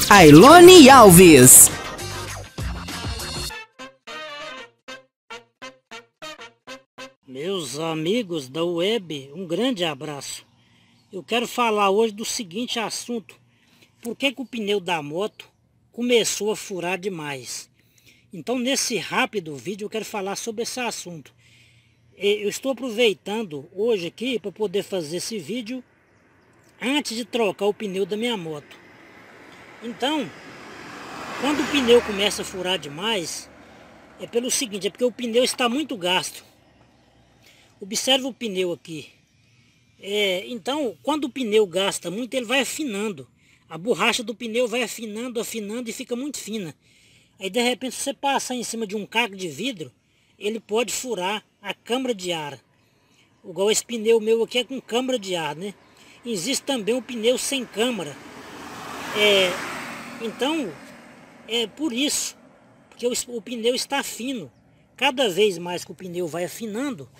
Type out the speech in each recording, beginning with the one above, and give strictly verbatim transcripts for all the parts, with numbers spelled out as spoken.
Ailone Alves. Meus amigos da web, um grande abraço. Eu quero falar hoje do seguinte assunto. Por que que o pneu da moto começou a furar demais? Então, nesse rápido vídeo, eu quero falar sobre esse assunto. Eu estou aproveitando hoje aqui para poder fazer esse vídeo antes de trocar o pneu da minha moto. Então, quando o pneu começa a furar demais, é pelo seguinte, é porque o pneu está muito gasto. Observe o pneu aqui. É, então, quando o pneu gasta muito, ele vai afinando. A borracha do pneu vai afinando, afinando e fica muito fina. Aí, de repente, se você passar em cima de um caco de vidro, ele pode furar a câmara de ar. Igual esse pneu meu aqui é com câmara de ar, né? Existe também um pneu sem câmara. É, então, é por isso, porque o, o pneu está fino. Cada vez mais que o pneu vai afinando,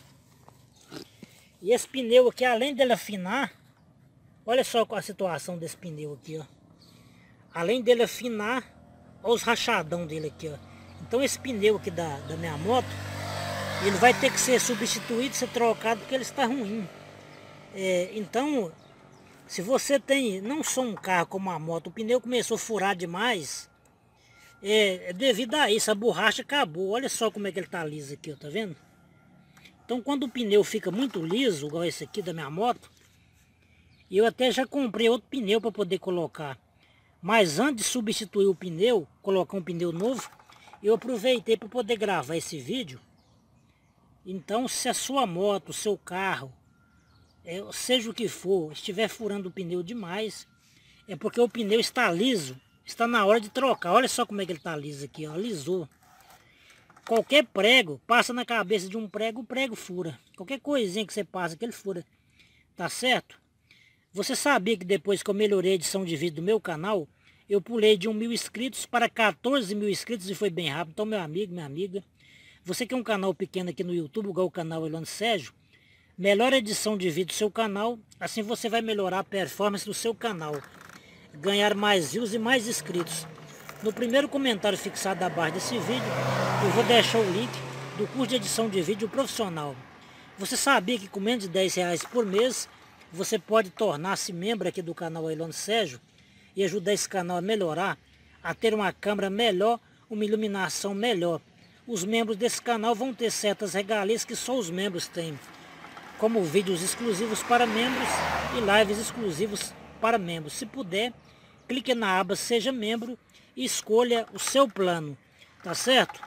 e esse pneu aqui, além dele afinar, olha só a situação desse pneu aqui, ó. Além dele afinar, olha os rachadão dele aqui, ó. Então esse pneu aqui da, da minha moto, ele vai ter que ser substituído, ser trocado, porque ele está ruim. É, então, se você tem, não só um carro como uma moto, o pneu começou a furar demais, é, é devido a isso, a borracha acabou. Olha só como é que ele tá liso aqui, ó, tá vendo? Então, quando o pneu fica muito liso, igual esse aqui da minha moto, eu até já comprei outro pneu para poder colocar. Mas antes de substituir o pneu, colocar um pneu novo, eu aproveitei para poder gravar esse vídeo. Então, se a sua moto, o seu carro, é, seja o que for, estiver furando o pneu demais, é porque o pneu está liso, está na hora de trocar. Olha só como é que ele está liso aqui, ó, lisou. Qualquer prego, passa na cabeça de um prego, o prego fura. Qualquer coisinha que você passa, que ele fura. Tá certo? Você sabia que depois que eu melhorei a edição de vídeo do meu canal, eu pulei de um mil inscritos para quatorze mil inscritos e foi bem rápido. Então, meu amigo, minha amiga, você que é um canal pequeno aqui no YouTube, igual o canal Ailone Sérgio, melhora a edição de vídeo do seu canal, assim você vai melhorar a performance do seu canal. Ganhar mais views e mais inscritos. No primeiro comentário fixado abaixo desse vídeo, eu vou deixar o link do curso de edição de vídeo profissional. Você sabia que com menos de dez reais por mês, você pode tornar-se membro aqui do canal Ailone Sérgio e ajudar esse canal a melhorar, a ter uma câmera melhor, uma iluminação melhor. Os membros desse canal vão ter certas regalias que só os membros têm, como vídeos exclusivos para membros e lives exclusivos para membros. Se puder, clique na aba Seja Membro e escolha o seu plano, tá certo?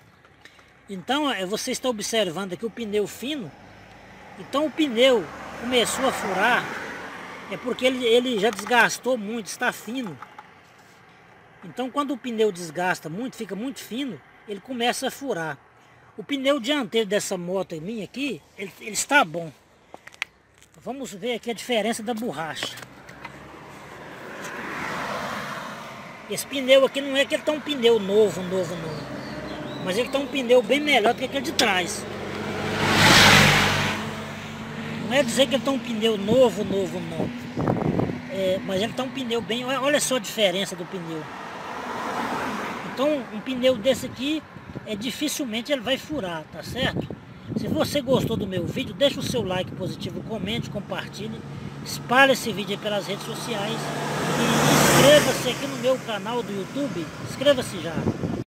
Então, você está observando aqui o pneu fino. Então o pneu começou a furar, é porque ele, ele já desgastou muito, está fino. Então quando o pneu desgasta muito, fica muito fino, ele começa a furar. O pneu dianteiro dessa moto minha aqui, ele, ele está bom. Vamos ver aqui a diferença da borracha. Esse pneu aqui não é que ele tá um pneu novo, novo, novo. Mas ele tá um pneu bem melhor do que aquele de trás. Não é dizer que ele tá um pneu novo, novo, novo. É, mas ele tá um pneu bem... Olha só a diferença do pneu. Então, um pneu desse aqui, é, dificilmente ele vai furar, tá certo? Se você gostou do meu vídeo, deixa o seu like positivo, comente, compartilhe. Espalhe esse vídeo aí pelas redes sociais. E inscreva-se aqui no meu canal do YouTube. Inscreva-se já.